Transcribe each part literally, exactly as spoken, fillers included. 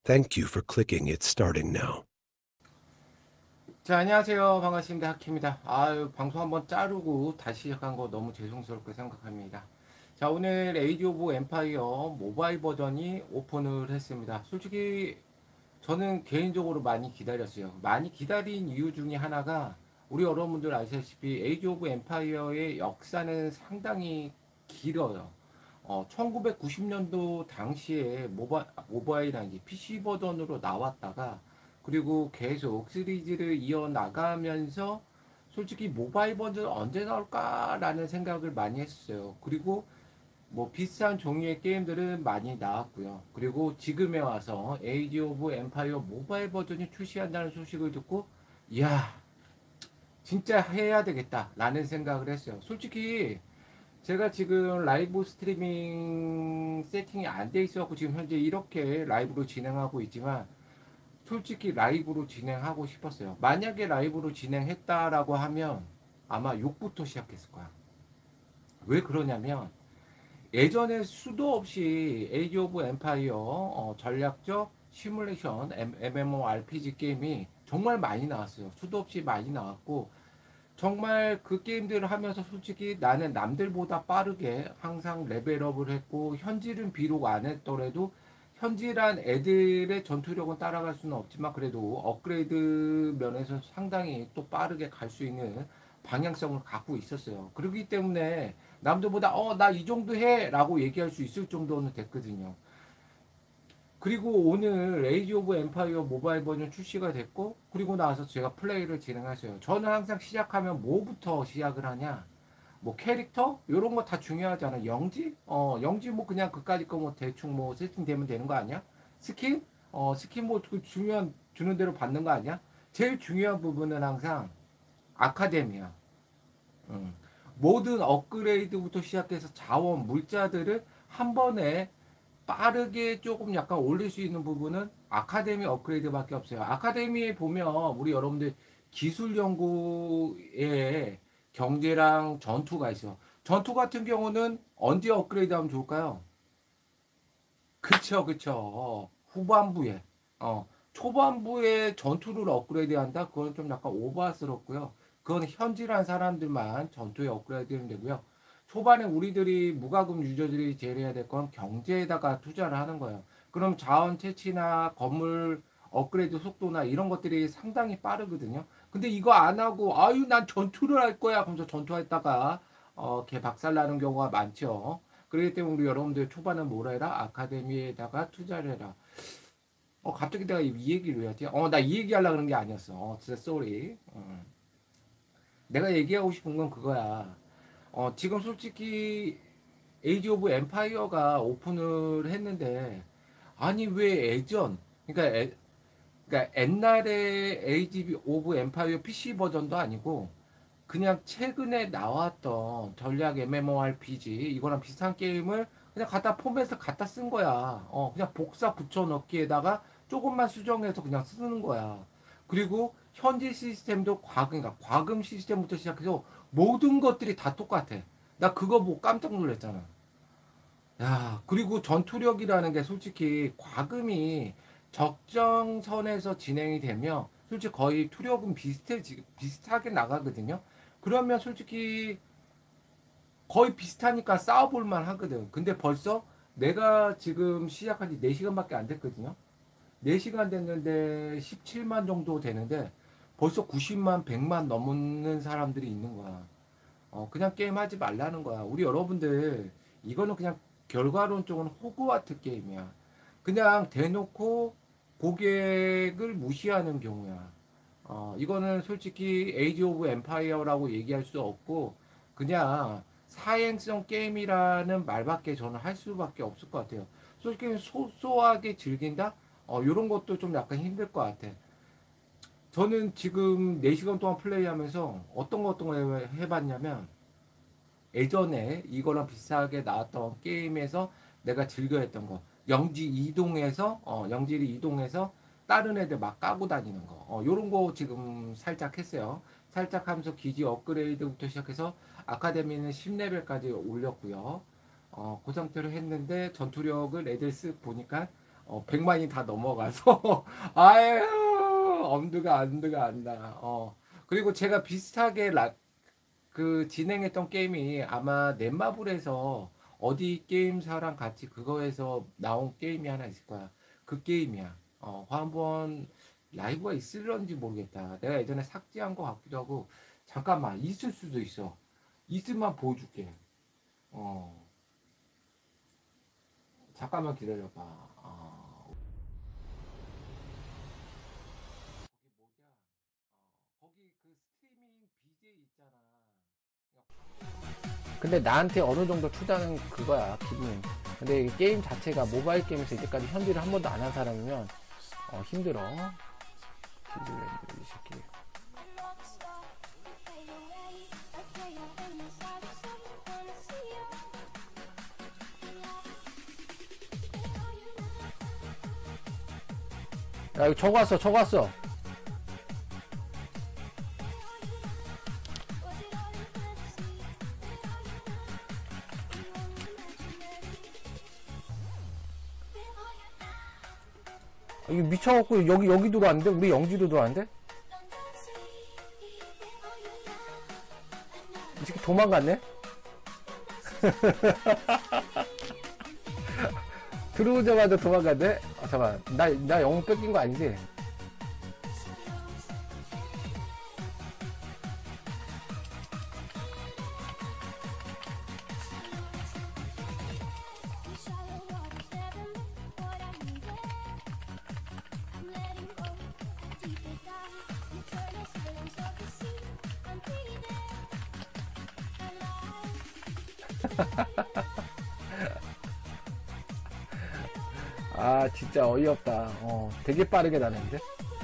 Thank you for clicking It's starting now. 자, 안녕하세요. 반갑습니다. 하키입니다. 아유, 방송 한번 자르고 다시 시작한 거 너무 죄송스럽게 생각합니다. 자, 오늘 에이지 오브 엠파이어 모바일 버전이 오픈을 했습니다. 솔직히 저는 개인적으로 많이 기다렸어요. 많이 기다린 이유 중에 하나가 우리 여러분들 아시다시피 에이지 오브 엠파이어의 역사는 상당히 길어요. 어, 천구백구십 년도 당시에 모바, 모바일 아니 피씨 버전으로 나왔다가 그리고 계속 시리즈를 이어나가면서 솔직히 모바일 버전 언제 나올까라는 생각을 많이 했어요. 그리고 뭐 비슷한 종류의 게임들은 많이 나왔고요. 그리고 지금에 와서 에이지 오브 엠파이어 모바일 버전이 출시한다는 소식을 듣고 이야 진짜 해야 되겠다라는 생각을 했어요. 솔직히 제가 지금 라이브 스트리밍 세팅이 안 돼 있어갖고 지금 현재 이렇게 라이브로 진행하고 있지만 솔직히 라이브로 진행하고 싶었어요. 만약에 라이브로 진행했다라고 하면 아마 욕부터 시작했을 거야. 왜 그러냐면 예전에 수도 없이 에이지 오브 엠파이어 어, 전략적 시뮬레이션 엠엠오알피지 게임이 정말 많이 나왔어요. 수도 없이 많이 나왔고 정말 그 게임들을 하면서 솔직히 나는 남들보다 빠르게 항상 레벨업을 했고 현질은 비록 안 했더라도 현질한 애들의 전투력은 따라갈 수는 없지만 그래도 업그레이드 면에서 상당히 또 빠르게 갈 수 있는 방향성을 갖고 있었어요. 그렇기 때문에 남들보다 어 나 이 정도 해 라고 얘기할 수 있을 정도는 됐거든요. 그리고 오늘 에이지 오브 엠파이어 모바일 버전 출시가 됐고 그리고 나서 제가 플레이를 진행했어요. 저는 항상 시작하면 뭐부터 시작을 하냐? 뭐 캐릭터 이런 거 다 중요하잖아. 영지? 어 영지 뭐 그냥 그까짓 거 뭐 대충 뭐 세팅되면 되는 거 아니야? 스킨? 어 스킨 뭐 그 주면 주는 대로 받는 거 아니야? 제일 중요한 부분은 항상 아카데미야. 음. 모든 업그레이드부터 시작해서 자원 물자들을 한 번에 빠르게 조금 약간 올릴 수 있는 부분은 아카데미 업그레이드밖에 없어요. 아카데미에 보면 우리 여러분들 기술 연구에 경제랑 전투가 있어. 전투 같은 경우는 언제 업그레이드 하면 좋을까요? 그쵸, 그쵸. 후반부에. 어, 초반부에 전투를 업그레이드 한다? 그건 좀 약간 오버스럽고요. 그건 현질한 사람들만 전투에 업그레이드 하면 되고요. 초반에 우리들이 무과금 유저들이 제일 해야 될 건 경제에다가 투자를 하는 거예요. 그럼 자원 채취나 건물 업그레이드 속도나 이런 것들이 상당히 빠르거든요. 근데 이거 안 하고 아유 난 전투를 할 거야 하면서 전투했다가 어, 개 박살나는 경우가 많죠. 그렇기 때문에 우리 여러분들 초반은 뭘 해라? 아카데미에다가 투자를 해라. 어, 갑자기 내가 이 얘기를 왜 하지? 어, 나 이 얘기 하려고 그런 게 아니었어. 어, 진짜 쏘리. 어. 내가 얘기하고 싶은 건 그거야. 어, 지금 솔직히 에이지 오브 엠파이어가 오픈을 했는데, 아니, 왜 예전, 그러니까, 에, 그러니까 옛날에 에이지 오브 엠파이어 피씨 버전도 아니고, 그냥 최근에 나왔던 전략 엠엠오알피지 이거랑 비슷한 게임을 그냥 갖다 포맷을 갖다 쓴 거야. 어, 그냥 복사 붙여넣기에다가 조금만 수정해서 그냥 쓰는 거야. 그리고 현지 시스템도 과금, 그러니까 과금 시스템부터 시작해서 모든 것들이 다 똑같아. 나 그거 보고 깜짝 놀랐잖아. 야, 그리고 전투력이라는 게 솔직히 과금이 적정선에서 진행이 되면 솔직히 거의 투력은 비슷해, 비슷하게 나가거든요. 그러면 솔직히 거의 비슷하니까 싸워볼만 하거든. 근데 벌써 내가 지금 시작한 지 네 시간밖에 안 됐거든요. 네 시간 됐는데 십칠만 정도 되는데 벌써 구십만, 백만 넘는 사람들이 있는 거야. 어, 그냥 게임 하지 말라는 거야. 우리 여러분들, 이거는 그냥 결과론적으로 호그와트 게임이야. 그냥 대놓고 고객을 무시하는 경우야. 어, 이거는 솔직히 에이지 오브 엠파이어라고 얘기할 수 없고, 그냥 사행성 게임이라는 말밖에 저는 할 수밖에 없을 것 같아요. 솔직히 소소하게 즐긴다? 어, 이런 것도 좀 약간 힘들 것 같아. 저는 지금 네 시간 동안 플레이하면서 어떤 거 어떤 거 해- 해봤냐면, 예전에 이거랑 비슷하게 나왔던 게임에서 내가 즐겨했던 거 영지 이동해서 어 영지를 이동해서 다른 애들 막 까고 다니는 거 어, 요런 거 지금 살짝 했어요. 살짝 하면서 기지 업그레이드부터 시작해서 아카데미는 십 레벨까지 올렸고요. 어, 그 상태로 했는데 전투력을 애들 쓱 보니까 어, 백만이 다 넘어가서 아유 엄두가 엄두가 안 나. 어. 그리고 제가 비슷하게 라, 그 진행했던 게임이 아마 넷마블에서 어디 게임사랑 같이 그거에서 나온 게임이 하나 있을 거야. 그 게임이야. 어, 한번 라이브가 있을런지 모르겠다. 내가 예전에 삭제한 것 같기도 하고. 잠깐만, 있을 수도 있어. 있으면 보여줄게. 어, 잠깐만 기다려봐. 어, 거기 뭐냐? 어, 거기 그 스트리밍 비제이 있잖아. 근데 나한테 어느 정도 투자는 그거야, 기분. 근데 이 게임 자체가 모바일 게임에서 이때까지 현질을 한 번도 안 한 사람이면 어, 힘들어. 디즈랜드 이 새끼. 야, 이거 저거 왔어, 저거 왔어. 아, 이거 미쳐갖고 여기 여기 들어왔는데 우리 영지도 들어왔는데 이 새끼 도망갔네. 들어오자마자 도망갔네. 아, 잠깐 나나 영웅 뺏긴 거 아니지? 아 진짜 어이없다. 어 되게 빠르게 나는데.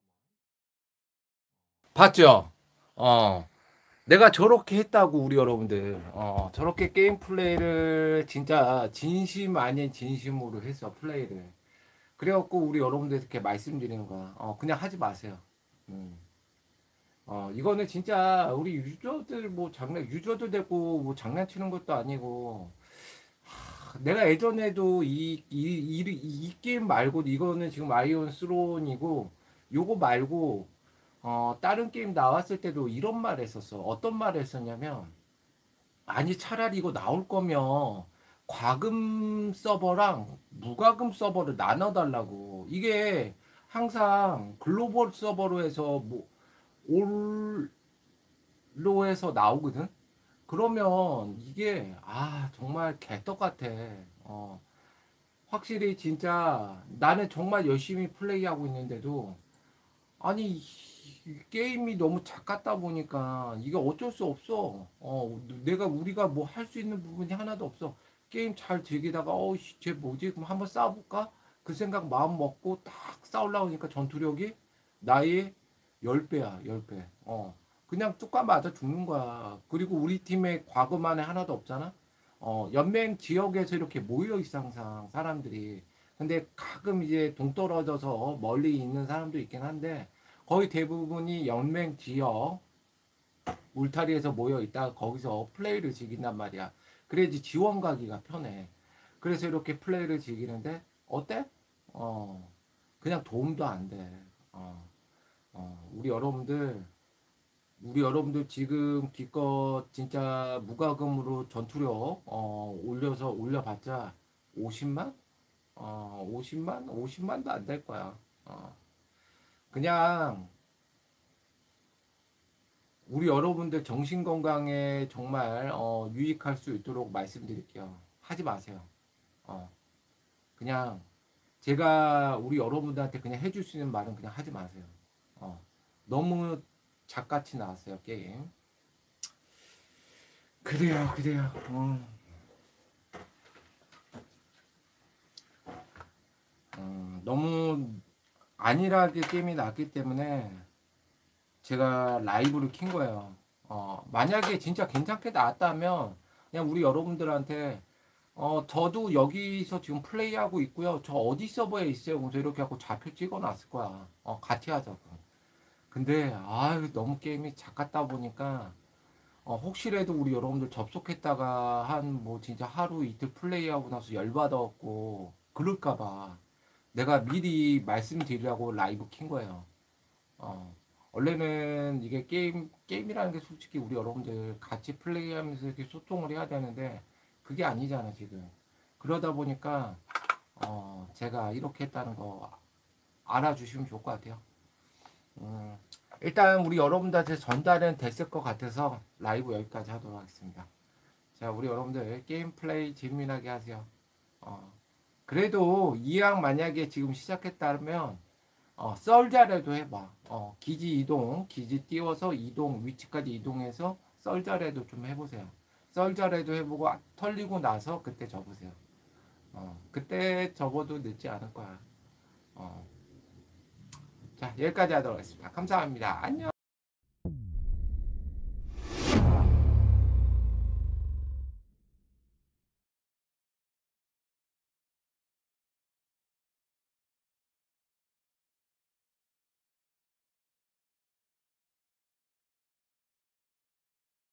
봤죠? 어 내가 저렇게 했다고 우리 여러분들. 어 저렇게 게임 플레이를 진짜 진심 아닌 진심으로 했어 플레이를. 그래갖고 우리 여러분들 이렇게 말씀드리는 거야. 어 그냥 하지 마세요. 음. 어 이거는 진짜 우리 유저들 뭐 장난 유저도 되고 뭐 장난치는 것도 아니고. 내가 예전에도 이, 이, 이, 이 게임 말고 이거는 지금 아이온 스론이고 요거 말고 어, 다른 게임 나왔을 때도 이런 말 했었어. 어떤 말 했었냐면 아니 차라리 이거 나올 거면 과금 서버랑 무과금 서버를 나눠 달라고. 이게 항상 글로벌 서버로 해서 뭐 올로 해서 나오거든. 그러면 이게 아 정말 개떡 같아. 어, 확실히 진짜 나는 정말 열심히 플레이하고 있는데도 아니 이 게임이 너무 작았다 보니까 이게 어쩔 수 없어. 어, 내가 우리가 뭐 할 수 있는 부분이 하나도 없어. 게임 잘 즐기다가 어씨 쟤 뭐지? 그럼 한번 싸워볼까? 그 생각 마음 먹고 딱 싸우려고 하니까 전투력이 나의 십 배야, 십 배. 어. 그냥 뚝까 맞아 죽는 거야. 그리고 우리 팀에 과거만에 하나도 없잖아. 어, 연맹 지역에서 이렇게 모여 있어 항상 사람들이. 근데 가끔 이제 동떨어져서 멀리 있는 사람도 있긴 한데 거의 대부분이 연맹 지역 울타리에서 모여 있다가 거기서 플레이를 즐긴단 말이야. 그래야지 지원 가기가 편해. 그래서 이렇게 플레이를 즐기는데 어때? 어, 그냥 도움도 안 돼. 어, 어, 우리 여러분들 우리 여러분들 지금 기껏 진짜 무과금으로 전투력 어, 올려서 올려봤자 오십만? 어, 오십만? 오십만도 안 될 거야. 어, 그냥 우리 여러분들 정신 건강에 정말 어, 유익할 수 있도록 말씀드릴게요. 하지 마세요. 어, 그냥 제가 우리 여러분들한테 그냥 해줄 수 있는 말은 그냥 하지 마세요. 어, 너무 작같이 나왔어요 게임. 그래요, 그래요. 음, 음, 너무 안일하게 게임이 나왔기 때문에 제가 라이브를 킨 거예요. 어, 만약에 진짜 괜찮게 나왔다면 그냥 우리 여러분들한테 어, 저도 여기서 지금 플레이하고 있고요. 저 어디 서버에 있어요. 그래서 이렇게 하고 좌표 찍어 놨을 거야. 어, 같이 하자고. 근데 아유 너무 게임이 작았다 보니까 어, 혹시라도 우리 여러분들 접속했다가 한 뭐 진짜 하루 이틀 플레이하고 나서 열받아갖고 그럴까봐 내가 미리 말씀드리려고 라이브 킨 거예요. 어, 원래는 이게 게임, 게임이라는 게 솔직히 우리 여러분들 같이 플레이하면서 이렇게 소통을 해야 되는데, 그게 아니잖아, 지금. 그러다 보니까, 어, 제가 이렇게 했다는 거 알아주시면 좋을 것 같아요. 음, 일단 우리 여러분들한테 전달은 됐을 것 같아서 라이브 여기까지 하도록 하겠습니다. 자, 우리 여러분들 게임 플레이 재미나게 하세요. 어, 그래도 이왕 만약에 지금 시작했다면 어, 썰자라도 해봐. 어, 기지 이동, 기지 띄워서 이동, 위치까지 이동해서 썰자라도 좀 해보세요. 썰자라도 해보고 아, 털리고 나서 그때 접으세요. 어, 그때 접어도 늦지 않을 거야. 어. 자, 여기까지 하도록 하겠습니다. 감사합니다. 안녕.